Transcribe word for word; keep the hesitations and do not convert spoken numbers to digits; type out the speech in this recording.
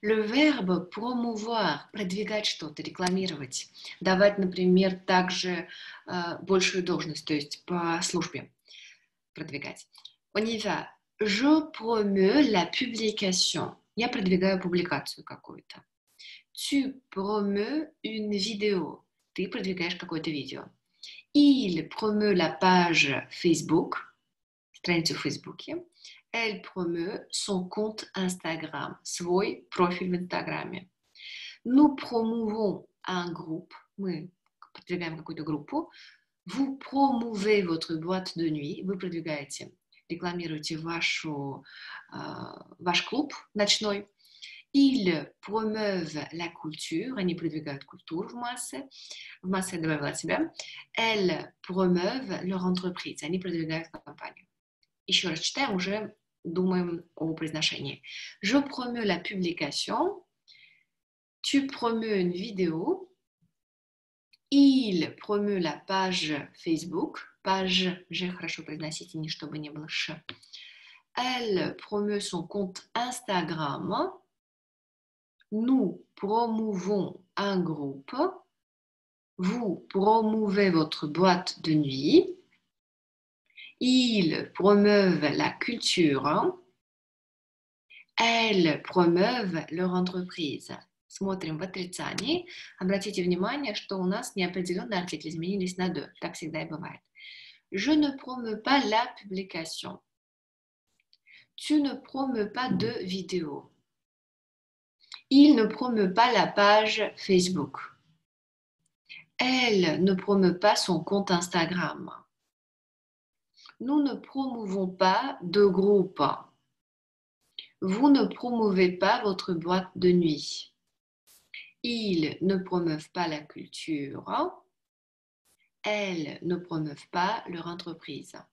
Le verbe promouvoir, продвигать что-то, рекламировать, давать, например, также э, большую должность, то есть по службе продвигать. On y va. Je promeux la publication. Я продвигаю публикацию какую-то. Tu promeus une vidéo. Ты продвигаешь какое-то видео. Il promeut la page Facebook, страницу в Фейсбуке. Elle promeut son compte Instagram, свой профиль в Инстаграме. Nous promouvons un groupe, мы продвигаем какую-то группу. Vous promouvez votre boîte de nuit, вы продвигаете, рекламируете вашу, ваш клуб ночной. Ils promeuvent la culture, они продвигают культуру в массы. В массы я добавила от себя. Elles promeuvent leur entreprise, они продвигают компанию. Еще раз читаем, уже думаем о произношении. Je promeux la publication. Tu promeus une vidéo. Il promeut la page Facebook. Page, j'ai хорошо произносите, не чтобы не было ш. Elle promeut son compte Instagram. Nous promouvons un groupe. Vous promouvez votre boîte de nuit. Ils promeuvent la culture. Elles promeuvent leur entreprise. Смотрим в отрицании. Обратите внимание, что у нас неопределенные артикли изменились на «de». Так всегда и бывает. Je ne promeus pas la publication. Tu ne promeus pas de vidéo. Il ne promeut pas la page Facebook. Elle ne promeut pas son compte Instagram. Nous ne promouvons pas de groupe. Vous ne promouvez pas votre boîte de nuit. Ils ne promeuvent pas la culture. Elles ne promeuvent pas leur entreprise.